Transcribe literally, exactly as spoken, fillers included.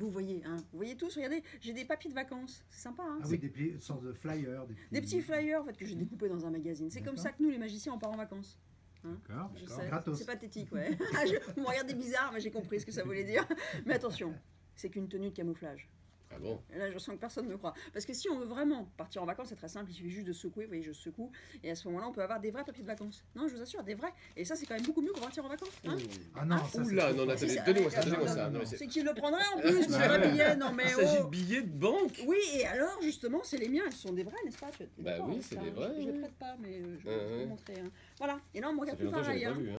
vous voyez, hein, vous voyez tous, regardez, j'ai des papiers de vacances, c'est sympa. Hein, Ah oui, des pli- sortes de flyers. Des petits, des petits flyers en fait, que j'ai découpés dans un magazine. C'est comme ça que nous, les magiciens, on part en vacances. Hein, D'accord, je d'accord. sais, Gratos. c'est pathétique, ouais. Ah, je, vous me regardez bizarre, mais j'ai compris ce que ça voulait dire. Mais attention, c'est qu'une tenue de camouflage. Ah bon? Et là, je sens que personne ne me croit. Parce que si on veut vraiment partir en vacances, c'est très simple, il suffit juste de secouer, vous voyez, je secoue, et à ce moment-là, on peut avoir des vrais papiers de vacances. Non, je vous assure, des vrais. Et ça, c'est quand même beaucoup mieux pour partir en vacances. Hein. Ah non, ça, c'est Oula, trop non, fort. attendez, Si, ça- donnez-moi ça, euh, donnez-moi non, ça. non, Non, mais c'est- C'est qui le prendrait en plus, monsieur Ah, Rabillet? Non, mais Il s'agit oh. de billets de banque. Oui, et alors, justement, c'est les miens, ils sont des vrais, n'est-ce pas? Tu es Bah d'accord oui, avec c'est ça, des hein. vrais, Je ne les ouais. prête pas, mais euh, je Ouais, vais vous ouais. montrer. Hein. Voilà, et là, on me Ça regarde fait plus longtemps que j'avais pareil. pas Hein. vu. hein.